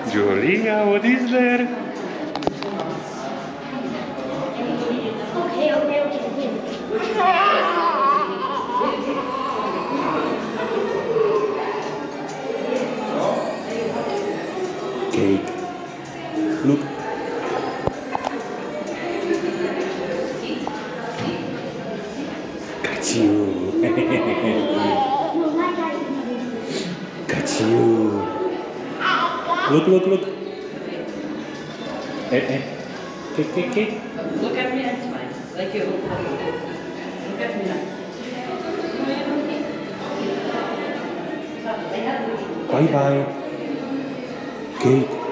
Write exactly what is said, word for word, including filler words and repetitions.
Julia, what is there? Okay, okay, okay. Cake. Look. Got you. Got you. Look, look, look. Eh, eh. Cake, cake, cake. Look at me and smile. Like you. Look at me now. Bye bye. Cake.